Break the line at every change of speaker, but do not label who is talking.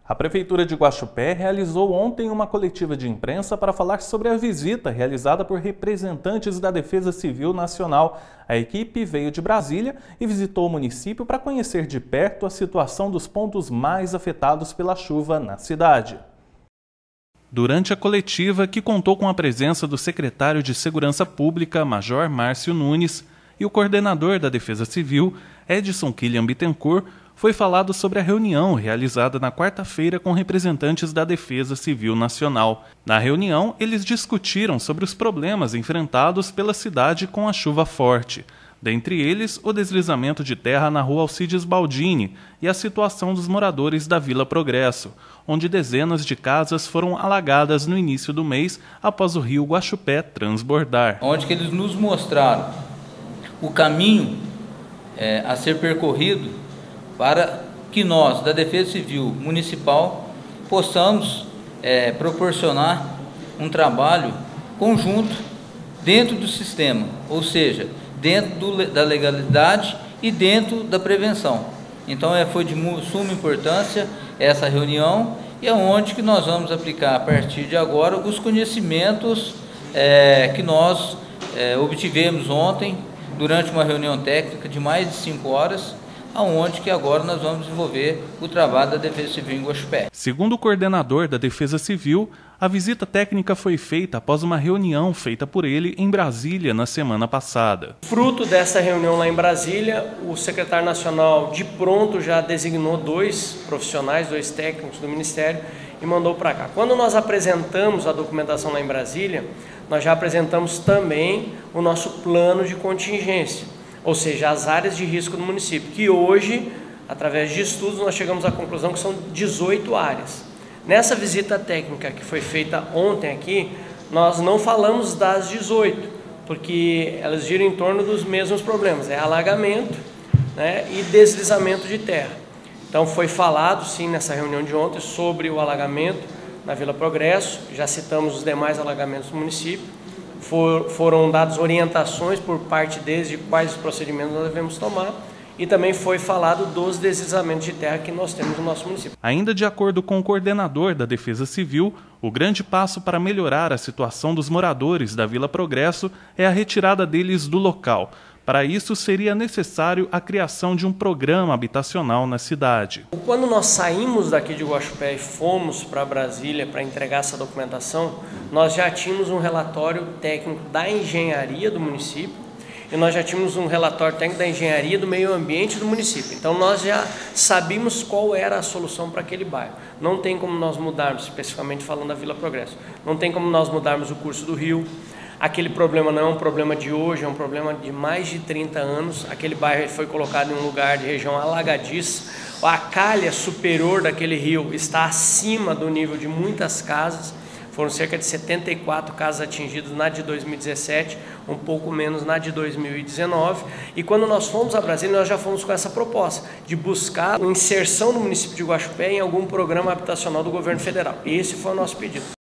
A Prefeitura de Guaxupé realizou ontem uma coletiva de imprensa para falar sobre a visita realizada por representantes da Defesa Civil Nacional. A equipe veio de Brasília e visitou o município para conhecer de perto a situação dos pontos mais afetados pela chuva na cidade. Durante a coletiva, que contou com a presença do secretário de Segurança Pública, Major Márcio Nunes, e o coordenador da Defesa Civil, Edson Killian Bittencourt, foi falado sobre a reunião realizada na quarta-feira com representantes da Defesa Civil Nacional. Na reunião, eles discutiram sobre os problemas enfrentados pela cidade com a chuva forte. Dentre eles, o deslizamento de terra na rua Alcides Baldini e a situação dos moradores da Vila Progresso, onde dezenas de casas foram alagadas no início do mês após o rio Guaxupé transbordar.
Onde que eles nos mostraram o caminho a ser percorrido para que nós, da Defesa Civil Municipal, possamos proporcionar um trabalho conjunto dentro do sistema, ou seja, dentro da legalidade e dentro da prevenção. Então foi de suma importância essa reunião e é onde que nós vamos aplicar a partir de agora os conhecimentos que nós obtivemos ontem durante uma reunião técnica de mais de 5 horas, aonde que agora nós vamos desenvolver o trabalho da Defesa Civil em Guaxupé.
Segundo o coordenador da Defesa Civil, a visita técnica foi feita após uma reunião feita por ele em Brasília na semana passada.
Fruto dessa reunião lá em Brasília, o secretário nacional de pronto já designou 2 profissionais, 2 técnicos do Ministério e mandou para cá. Quando nós apresentamos a documentação lá em Brasília, nós já apresentamos também o nosso plano de contingência, ou seja, as áreas de risco do município, que hoje, através de estudos, nós chegamos à conclusão que são 18 áreas. Nessa visita técnica que foi feita ontem aqui, nós não falamos das 18, porque elas giram em torno dos mesmos problemas, alagamento, e deslizamento de terra. Então foi falado sim nessa reunião de ontem sobre o alagamento na Vila Progresso, já citamos os demais alagamentos do município. Foram dadas orientações por parte deles de quais os procedimentos nós devemos tomar e também foi falado dos deslizamentos de terra que nós temos no nosso município.
Ainda de acordo com o coordenador da Defesa Civil, o grande passo para melhorar a situação dos moradores da Vila Progresso é a retirada deles do local. Para isso, seria necessário a criação de um programa habitacional na cidade.
Quando nós saímos daqui de Guaxupé e fomos para Brasília para entregar essa documentação, nós já tínhamos um relatório técnico da engenharia do município e nós já tínhamos um relatório técnico da engenharia do meio ambiente do município. Então nós já sabíamos qual era a solução para aquele bairro. Não tem como nós mudarmos, especificamente falando da Vila Progresso, não tem como nós mudarmos o curso do rio. Aquele problema não é um problema de hoje, é um problema de mais de 30 anos. Aquele bairro foi colocado em um lugar de região alagadiça. A calha superior daquele rio está acima do nível de muitas casas. Foram cerca de 74 casas atingidas na de 2017, um pouco menos na de 2019. E quando nós fomos a Brasília, nós já fomos com essa proposta de buscar a inserção do município de Guaxupé em algum programa habitacional do governo federal. Esse foi o nosso pedido.